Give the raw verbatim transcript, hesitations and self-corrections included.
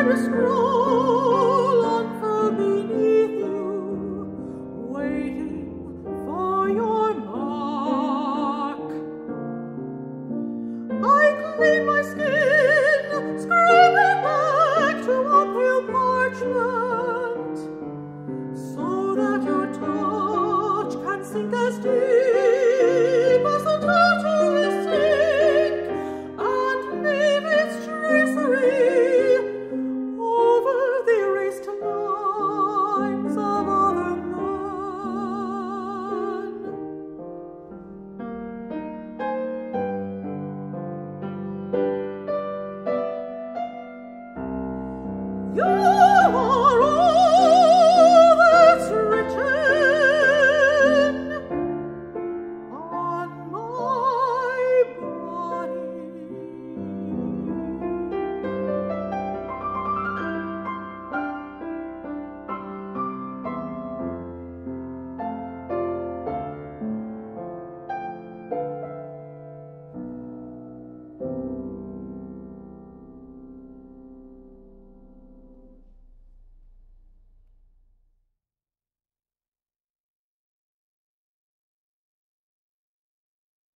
a scroll unfurled beneath you, waiting for your mark. I clean my skin, scrape it back to a pale parchment, so that your touch can sink as deep as the turtle will sink, and leave its tracery over the erased lines of other men. You